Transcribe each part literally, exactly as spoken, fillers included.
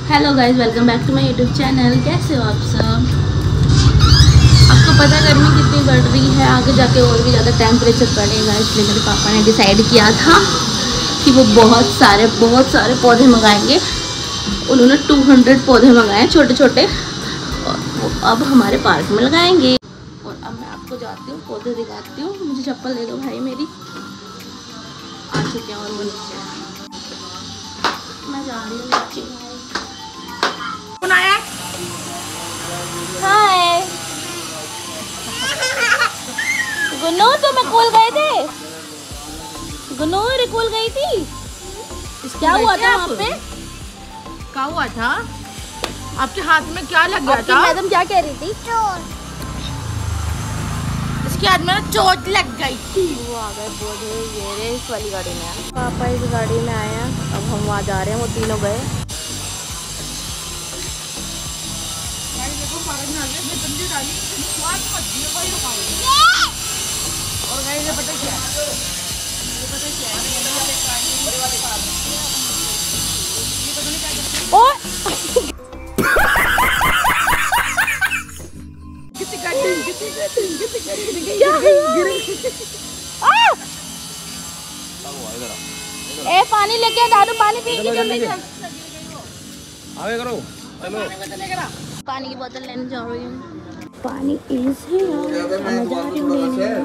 Hello guys, welcome back to my YouTube channel. कैसे हो आप सब? आपको पता है गर्मी कितनी बढ़ रही है, आगे जाके और भी ज़्यादा टेम्परेचर बढ़ेगा, इसलिए मेरे पापा ने डिसाइड किया था कि वो बहुत सारे बहुत सारे पौधे मंगाएंगे। उन्होंने दो सौ पौधे मंगाए हैं छोटे छोटे, और वो अब हमारे पार्क में लगाएंगे। और अब मैं आपको जाती हूँ, पौधे दिखाती हूँ। मुझे चप्पल दे दो भाई, मेरी आ चुके हैं और वो नीचे। मैं जा रही हूँ नीचे। हाय गुन्नू, तुम स्कूल गए थे? गुन्नू स्कूल गई थी? क्या हुआ था वहाँ पे? क्या हुआ था? आपके हाथ में क्या लग गया था? मैडम क्या कह रही थी? चोट। इसके हाथ में चोट लग गई थी। वो आ गए पौधे, ये रे इस वाली गाड़ी में। पापा इस गाड़ी में आए हैं, अब हम वहाँ जा रहे हैं। वो तीनों गए। और गाइस ये पता क्या है? ये पता क्या है? बड़े वाले कार ये पता नहीं क्या करते हैं। ओए किसी गाड़ी किसी गाड़ी किसी गाड़ी क्या गिर आ ए पानी लेके आ, दादू पानी पी के जल्दी चल। आगे करो, चलो। पानी की बोतल लेने जा रही हूँ। पानी इज है यार, मैं जा रही हूँ लेने।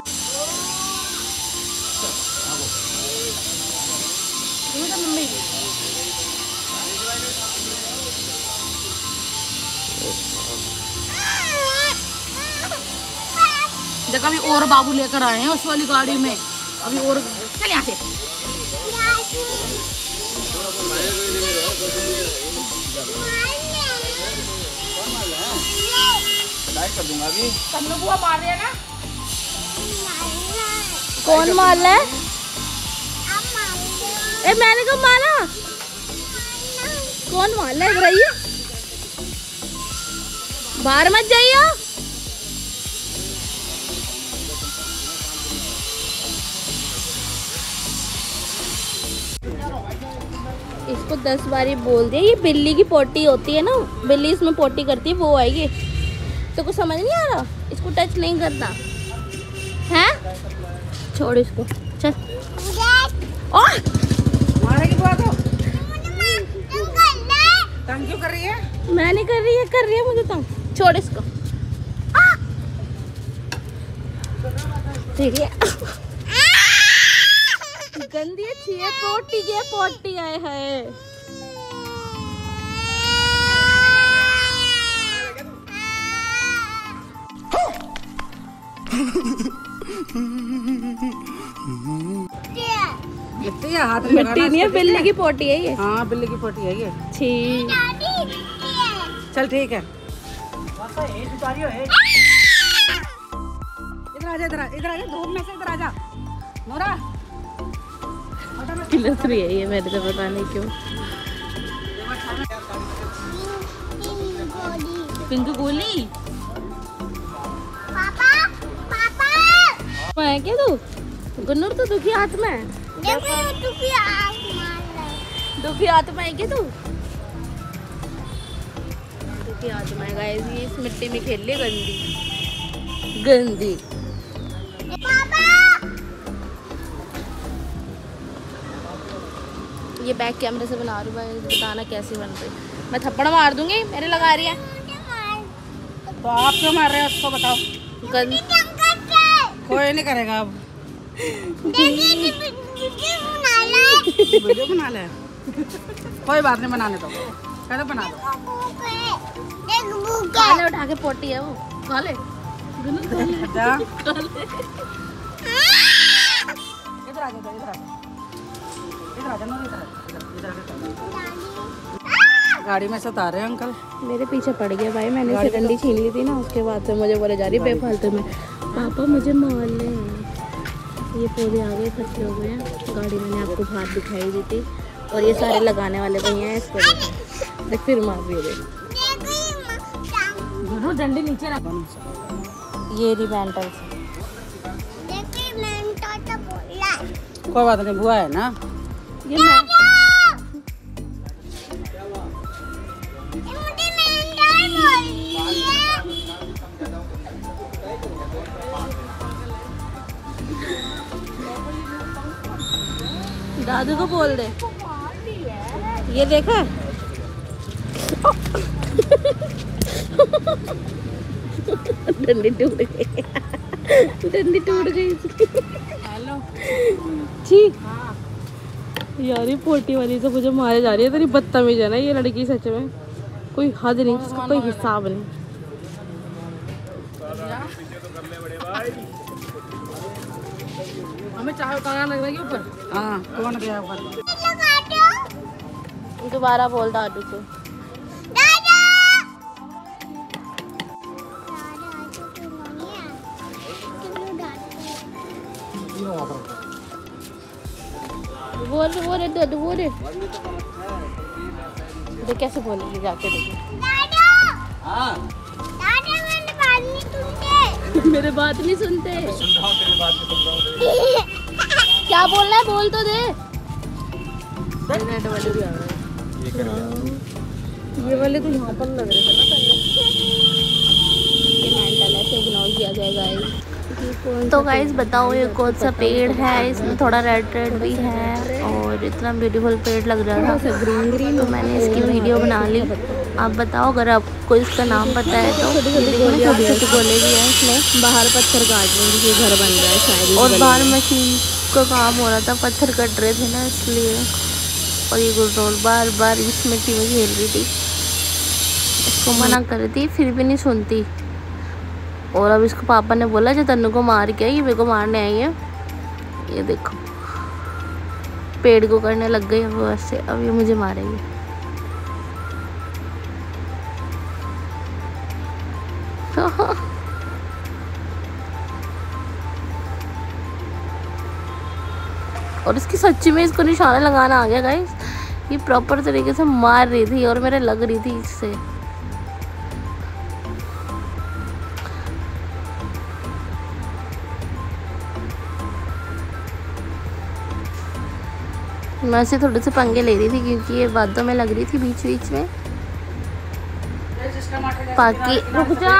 देखो अभी और बाबू लेकर आए हैं उस वाली गाड़ी में। अभी और चल यहाँ से। कर दूंगा अभी। सब लोग बुआ मार रहे हैं ना? कौन मार रहा है? ए मैंने कब मारा? कौन मार रहा है? इधर आइए, बाहर मत जाइए। इसको दस बारी बोल दिया, ये बिल्ली की पोटी होती है ना, बिल्ली इसमें पोटी करती है, वो आएगी। तो कुछ समझ नहीं आ रहा, इसको टच नहीं करना है। छोड़ इसको, चल। ओह मारेगी बुआ तो। तंग क्यों कर रही है? मैं नहीं कर रही है, कर रही है मुझे तंग। छोड़ इसको। ठीक है। गंदी अच्छी है, पोटी के पोटी आए है। मिट्टी है हाथ में। मिट्टी नहीं है, बिल्ली की पोटी है ये। हाँ बिल्ली की पोटी है ये। छी। चल ठीक है। इधर आजा, इधर इधर आजा, धूप में से इधर आजा। नोरा किलस रही है ये, मेरे तो पता नहीं क्यों। पिंक गोली पापा पापा मैं क्या तू गुन्नूर तो दुखी हाथ में दुखी दुखी हाथ में है क्या तू? दुखी हाथ में गाइस, ये इस मिट्टी में खेल ले गंदी गंदी। ये बैक कैमरे से बना रही हूँ भाई, बताना कैसे बन रही। मैं थप्पड़ मार दूंगी, मेरे लगा रही है। तो आप क्यों मार रहे हो उसको बताओ? गंदी कोई नहीं करेगा अब। वीडियो बना ले। कोई बात नहीं, बनाने दो, कहते बना दो। खाले उठा के पोटी है वो, खा ले। इधर आ जा, इधर आ जा, इधर आ जा, इधर आ जा। गाड़ी में से उतारे अंकल। मेरे पीछे पड़ गया भाई, मैंने इसे डंडी छीन ली थी ना, उसके बाद से मुझे बोले जा रही बेफालतू में पापा मुझे मार ले। ये पौधे आ गए, इकट्ठे हो गए हैं। गाड़ी मैंने आपको बाहर दिखाई दी थी, और ये सारे लगाने वाले भैया हैं। इसको देख फिर मार भी दे। डंडी नीचे रख। ये रिवेंटल कोई बात नहीं, बुआ है ना। ये मैं दादू को बोल दे। ये देखा डंडी टूट गई, डंडी टूट गई इसकी। हेलो ठीक यार, ये पोटी वाली से मुझे मारे जा रही है। तेरी बदतमीज है ना ये लड़की, सच में कोई हद नहीं, इसका कोई हिसाब नहीं। हमें चाय उतारना लग रहा है ऊपर। हाँ कौन गया ऊपर? दोबारा बोल दादू से। बोल रहे बोल रहे दादू बोल रहे। देख कैसे बोलेगी जाके, देखो मेरे बात नहीं सुनते। क्या बोलना है बोल तो दे। वाले भी आ रहे हैं। ये वाले तो यहाँ पर लग रहे थे ना पहले। ये मेंटल ऐसे इग्नोर किया जाएगा। तो गाइस बताओ ये कौन सा पेड़ है? इसमें थोड़ा रेड रेड भी है और इतना ब्यूटीफुल पेड़ लग रहा था ग्रीन ग्रीन, तो मैंने इसकी वीडियो बना ली। आप बताओ अगर आपको इसका नाम पता है तो। छोटी गोले भी है इसमें। बाहर पत्थर काट लेंगे, घर बन रहा है शायद, और बाहर मशीन का काम हो रहा था, पत्थर कट रहे थे ना इसलिए। और ये गुलरोल बार बार इस मिट्टी में खेल रही थी, इसको मना कर रही थी फिर भी नहीं सुनती। और अब इसको पापा ने बोला जो तन्नू को मार के आई, ये मेरे को मारने आई है। ये देखो पेड़ को करने लग गई वो ऐसे, अब ये मुझे मारेगी। और इसकी सच्ची में इसको निशाना लगाना आ गया गाइस। ये प्रॉपर तरीके से मार रही थी और मेरे लग रही थी इससे। मैं से थोड़े से पंगे ले रही थी क्योंकि ये बातों में लग रही थी बीच बीच में। बाकी रुक जा।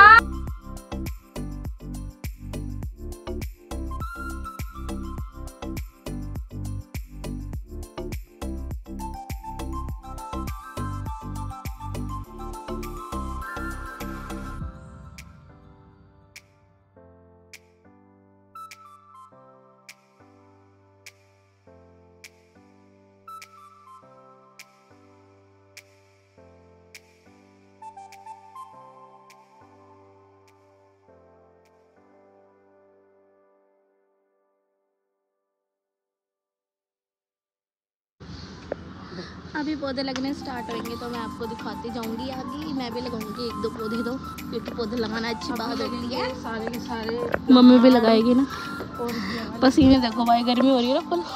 अभी पौधे लगने स्टार्ट होंगे तो मैं आपको दिखाती जाऊंगी आगे। मैं भी लगाऊंगी एक दो पौधे तो, क्योंकि पौधे लगाना अच्छी बात होती है। सारे के सारे मम्मी भी लगाएगी ना। पसीने देखो भाई, गर्मी हो रही है ना फुल,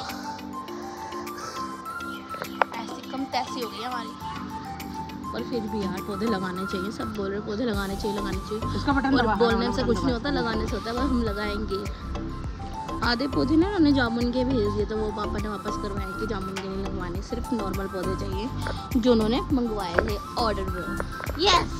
ऐसी कम तैसी हो गई हमारी। और फिर भी यार पौधे लगाने चाहिए, सब बोल रहे पौधे लगाने चाहिए लगाने चाहिए। इसका बटन और बोलने से कुछ नहीं होता, लगाने से होता है। बस हम लगाएंगे। आधे पौधे ना उन्होंने जामुन के भेज दिए तो वो पापा ने वापस करवाए कि जामुन के नहीं लगवाने, सिर्फ नॉर्मल पौधे चाहिए जो उन्होंने मंगवाए थे ऑर्डर में। यस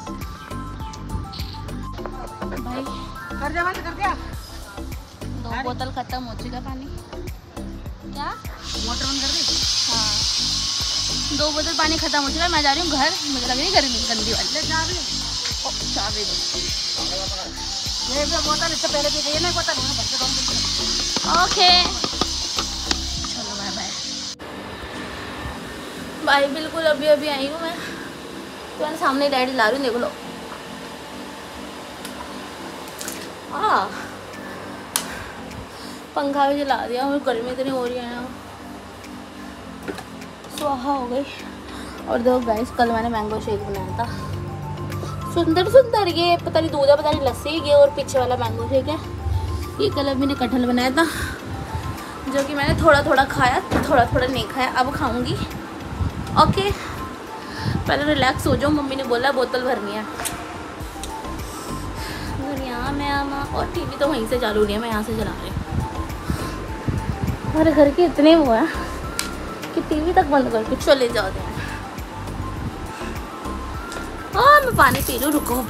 भाई कर दिया कर दिया। दो बोतल खत्म हो चुका पानी। क्या मोटर बंद कर दी? हाँ दो बोतल पानी खत्म हो चुका। मैं जा रही हूँ घर, मुझे लग रही गर्मी गंदी वाली। ले चाबी। ओ चाबी दो। ये भी बोतल इससे पहले भी गई ना बोतल, भर के दो। ओके चलो बाय बाय बाय। बिल्कुल अभी अभी आई हूँ मैं, तो सामने डैडी ला रही हूँ, देख लो। आ पंखा भी जला दिया और गर्मी इतनी हो रही है ना, स्वाहा हो गई। और देखो गाइस कल मैंने मैंगो शेक बनाया था, सुंदर सुंदर। ये पता नहीं दूध है पता नहीं लस्सी, ये और पीछे वाला मैंगो शेक है। ये कल मैंने कटहल बनाया था जो कि मैंने थोड़ा थोड़ा खाया, थोड़ा थोड़ा नहीं खाया, अब खाऊंगी। ओके पहले रिलैक्स हो जाओ, मम्मी ने बोला बोतल भरनी है। दुनिया में आमा, और टीवी तो वहीं से चालू नहीं है, मैं यहाँ से चला रही हूँ। हमारे घर के इतने वो है कि टीवी तक बंद करके चले जाते हैं। हाँ मैं पानी पी लूँ, रुको।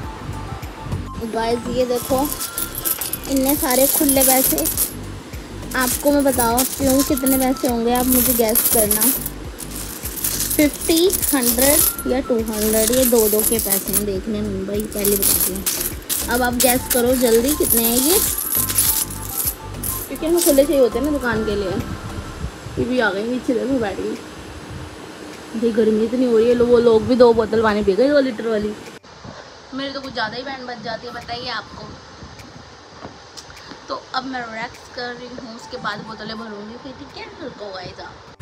गाइस ये देखो इतने सारे खुले पैसे, आपको मैं बताओ क्यों कितने पैसे होंगे, आप मुझे गैस करना। फिफ्टी, हंड्रेड या टू हंड्रेड, ये दो दो के पैसे हैं, देखने में भाई पहले बताती हूँ। अब आप गैस करो जल्दी कितने हैं ये, क्योंकि हमें खुले चाहिए होते हैं ना दुकान के लिए। ये भी आ गई नीचे, देखो बैठ गई। ये गर्मी इतनी हो रही है, लो वो लोग भी दो बोतल पानी पी गए, दो लीटर वाली। मेरी तो कुछ ज़्यादा ही बैंड बच जाती है, बताइए आपको। तो अब मैं रिलैक्स कर रही हूँ, उसके बाद बोतलें भरूंगी फिर, ठीक है। रुको गाइस आप।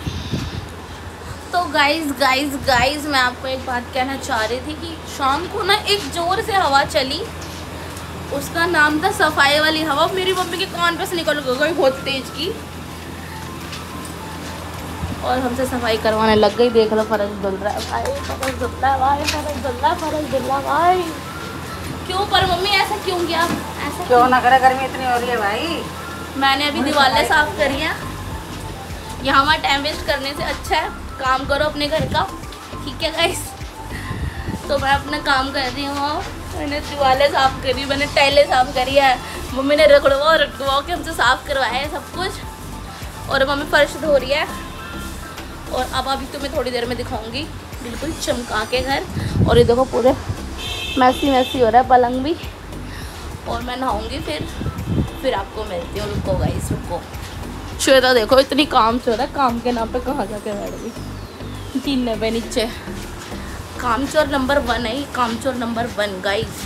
तो गाइस गाइस गाइस मैं आपको एक बात कहना चाह रही थी कि शाम को ना एक जोर से हवा चली, उसका नाम था सफाई वाली हवा। मेरी मम्मी के कान पे से निकल गई बहुत तेज की, और हमसे सफाई करवाने लग गई। देख लो फर्श धुल रहा है भाई, फर्श धुल रहा है भाई, फर्श धुल रहा है, फर्श धुल रहा है भाई। क्यों पर मम्मी ऐसा क्यों किया? ऐसा क्यों ना करे, गर्मी इतनी हो रही है भाई। मैंने अभी दीवारें साफ करी हैं, यहाँ वहाँ टाइम वेस्ट करने से अच्छा है काम करो अपने घर का, ठीक है गाइस। तो मैं अपना काम कर रही हूँ, मैंने दीवारें साफ करी, मैंने टाइलें साफ करी है, मम्मी ने रगड़वा रगड़वा के हमसे साफ करवाया है सब कुछ, और मम्मी फर्श धो रही है। और अब अभी तो मैं थोड़ी देर में दिखाऊंगी बिल्कुल चमका के घर। और ये देखो पूरे मैसी मैसी हो रहा है पलंग भी, और मैं नहाऊंगी फिर फिर आपको मिलती हूँ। रुको गाइस रुको। श्वेता देखो इतनी काम चोर है, काम के नाम पे कहाँ जाके बैठ गई, तीन पे नीचे। कामचोर नंबर वन है, कामचोर नंबर वन गाइस।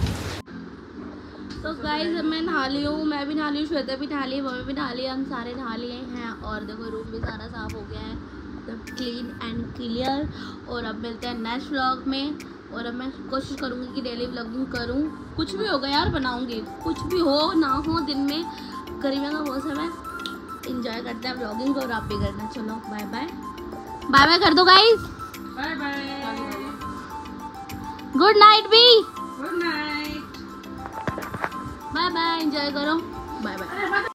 तो गाइस मैं नहा ली हूँ, मैं भी नहा ली हूँ, श्वेता भी नहा ली, मम्मी भी नहा ली, हम सारे नहा लिए हैं। और देखो रूम भी सारा साफ हो गया है, तो क्लीन एंड क्लियर। और अब मिलते हैं नेक्स्ट व्लॉग में। और अब मैं कोशिश करूँगी कि डेली व्लॉगिंग करूँ, कुछ भी होगा यार बनाऊँगी, कुछ भी हो ना हो। दिन में गर्मियों का मौसम है, इंजॉय करते हैं व्लॉगिंग को, और आप भी करना। चलो बाय बाय, बाय बाय कर दो guys, bye bye, good night भी, good night, bye bye, enjoy करो, बाय बाय।